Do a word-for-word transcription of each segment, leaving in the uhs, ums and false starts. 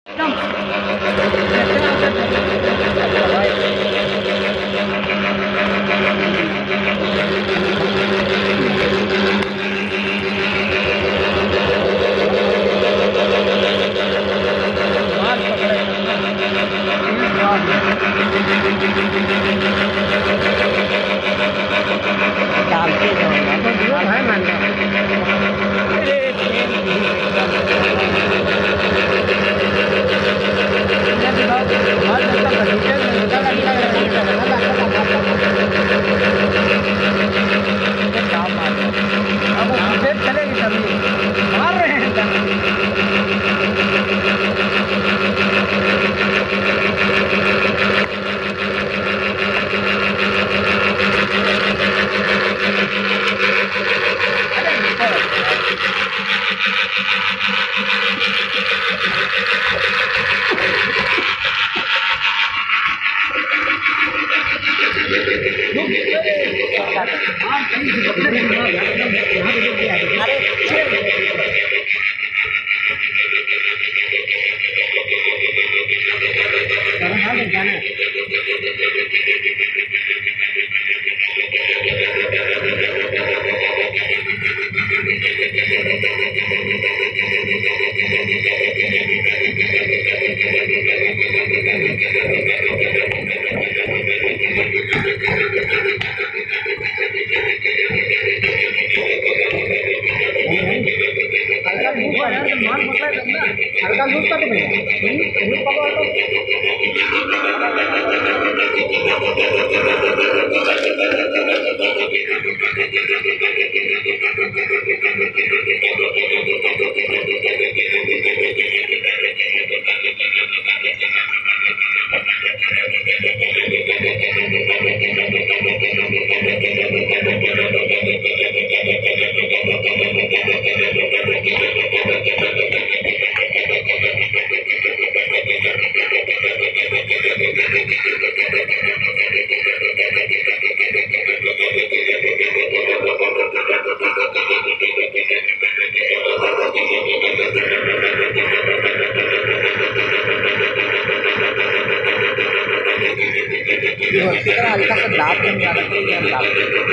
हल्का सा दाब बन जा रहा है।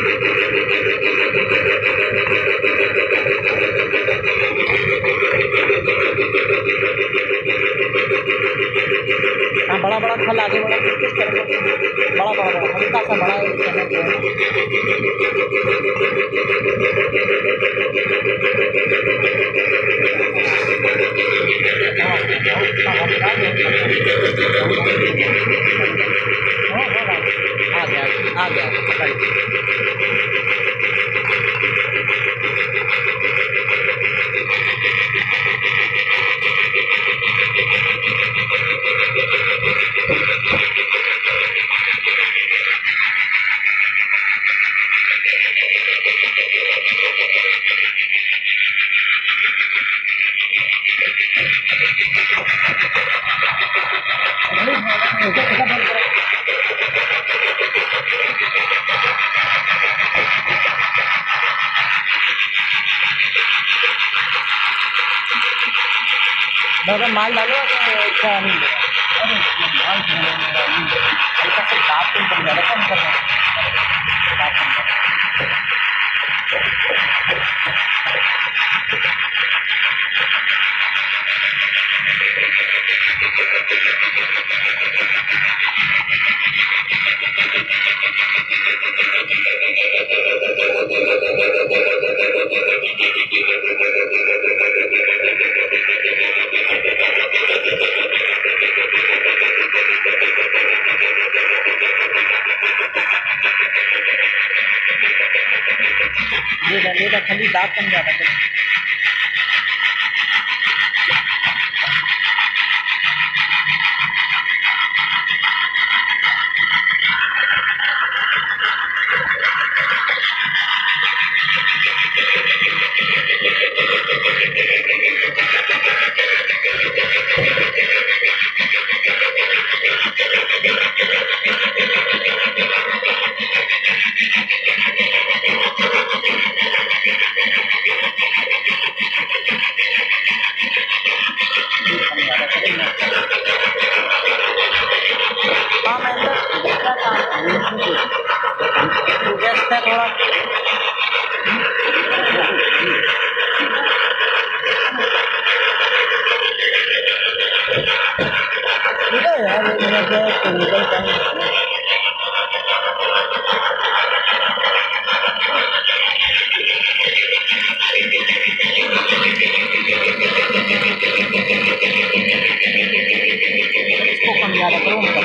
हाँ, बड़ा बड़ा फल आगे बड़ा किस तरह बड़ा बड़ा बड़ा हल्का सा बड़ा आ गया आ गया अगर माल डालो तो क्या नहीं हल्का सा दाब तो बन जाएगा कम करना लेगा खाली दाब कम ज़्यादा कर हाँ मैं अंदर क्या काम गेस्ट है थोड़ा यार निकल टाइम इसको कम ज़्यादा करो मतलब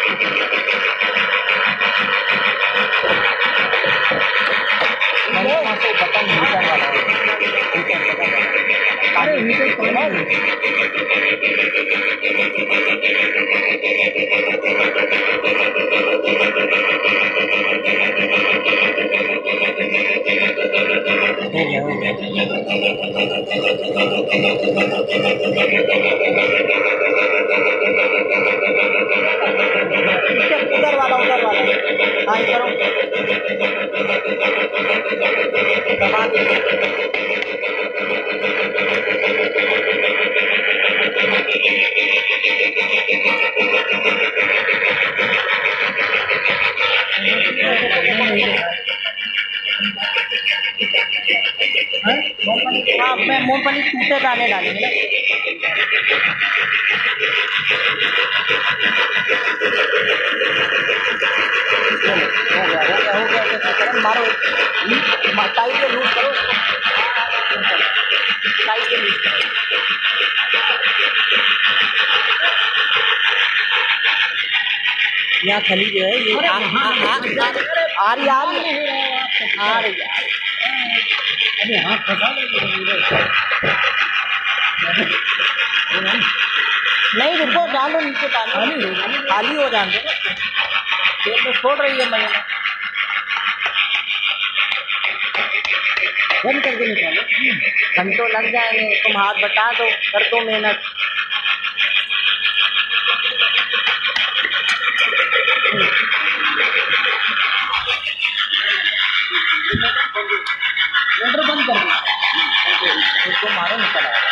मैंने वहाँ से बटन नीचे वाला ठीक है अरे नीचे खोलना उधर वाला उधर वाला हाँ ये करो दबा दे हाँ मैं मूँगफली टूटे दाने डालेंगे ना हो गया हो गया हो गया करो मारो टाइट के लूज करो टाइट के लूज करो यहाँ खली जो है ये आ रही आ रही आ रही अरे हाँ फंसा नहीं रुको डालो नीचे डालो खाली हो जाने दो पेट में छोड़ रही है मैंने बंद करके निकालो घंटों लग जाएंगे तुम हाथ बटा दो कर दो मेहनत मोटर बंद कर दो उसको मारो निकल आएगा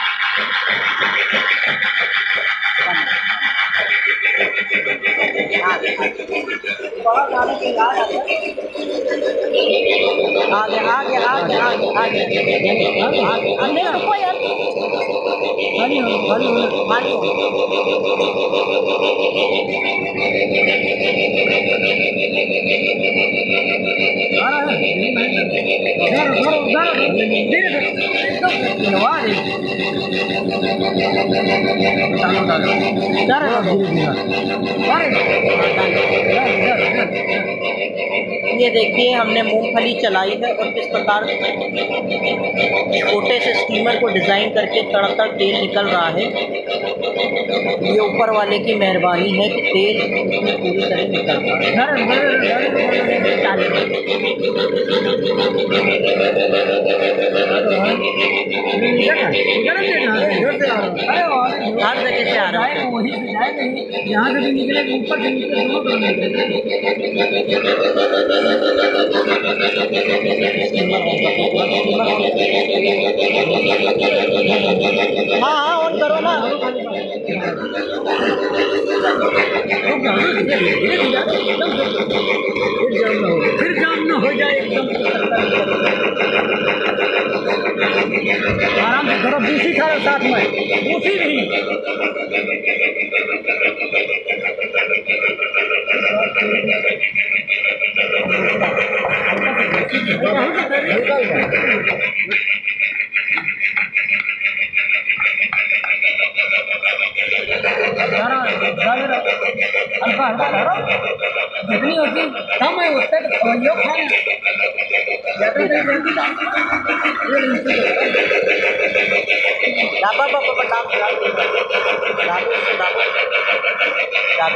आगे आगे आगे आगे आगे नहीं रुको यार खाली हो खाली हो खाली हो आ रहा है उधर उधर उधर धीरे धीरे नवा रे डालो डालो इधर धीरे धीरे ये देखिए हमने मूंगफली चलाई है और किस प्रकार छोटे से स्टीमर को डिज़ाइन करके तड़का तेल निकल रहा है। ये ऊपर वाले की मेहरबानी है कि तेल इसमें पूरी तरह निकल रहा है। हर जगह से आ रहा है वहीं से जाएगा यहाँ से भी निकले ऊपर से नीचे दोनों तरफ निकले हाँ हाँ ऑन करो ना फिर जाम ना हो जाए एकदम आराम से करो दूसरी खाओ साथ में दूसरी नहीं हल्का हल्का करो जितनी होती कम है उस तक योग खाए ज़्यादा देर जल्दी डाबा बाबा डाब डाब डाबे से डाबो डाबे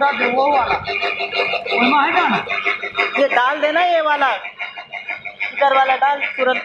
डाल दे वो वाला, उसमें है ना, ये डाल देना, ये वाला इधर वाला डाल तुरंत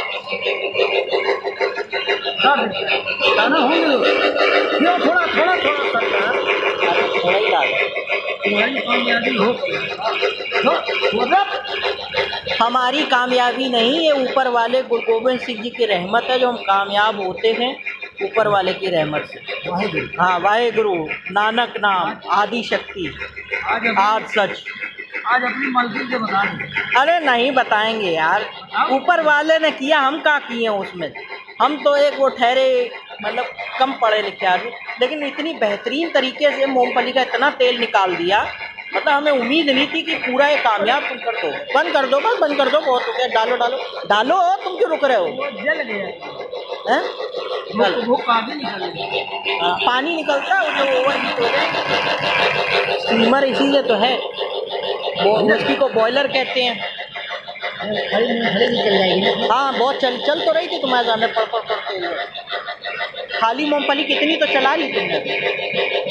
डाल दे दाना होंगे क्यों, थोड़ा थोड़ा थोड़ा करना, थोड़ा ही डाल। तुम्हारी कामयाबी हो हो मतलब हमारी कामयाबी नहीं, ये ऊपर वाले गुरु गोबिंद सिंह जी की रहमत है जो हम कामयाब होते हैं, ऊपर वाले की रहमत से। वाहेगुरु। हाँ, वाहेगुरु, नानक नाम, आदि शक्ति, आज आज सच। आज अपनी मर्जी से बता दें। अरे नहीं बताएंगे यार, ऊपर वाले ने किया, हम क्या किए हैं उसमें। हम तो एक वो ठहरे मतलब कम पढ़े लिखे आदमी, लेकिन इतनी बेहतरीन तरीके से मूंगफली का इतना तेल निकाल दिया, मतलब हमें उम्मीद नहीं थी कि पूरा ये कामयाब तुम कर दो। बंद कर दो, बस बंद कर दो, बहुत हो गया। डालो डालो डालो, तुम क्यों रुक रहे हो? वो जल गया हैं? वो, वो पानी निकल गया। हाँ, पानी निकलता है, जो ओवर हीट हो गया। स्टीमर इसीलिए तो है, मूंगफली को बॉयलर कहते हैं। खड़ी खड़ी निकल जाएगी ना। हाँ, बहुत चल चल तो रही थी तुम्हारे सामने, पड़ पड़ पड़ तेल। खाली मूंगफली कितनी तो चला ली तुमने।